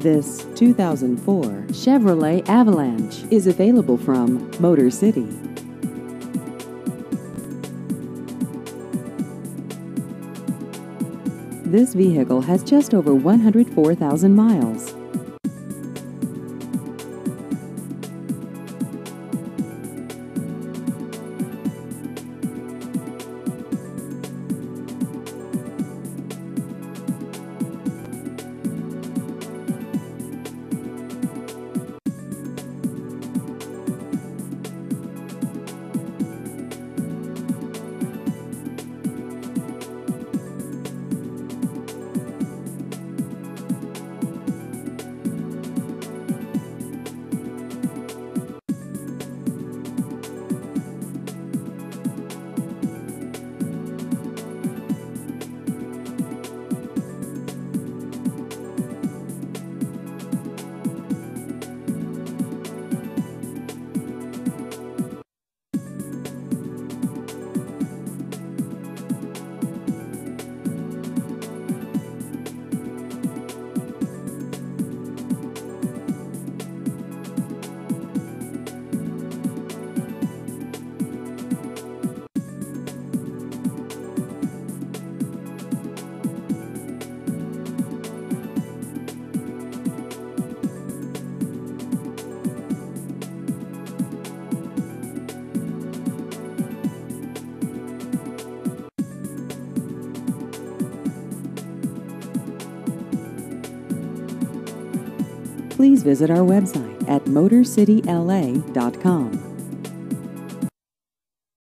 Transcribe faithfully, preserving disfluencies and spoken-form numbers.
This two thousand four Chevrolet Avalanche is available from Motor City. This vehicle has just over one hundred four thousand miles. Please visit our website at motor city L A dot com.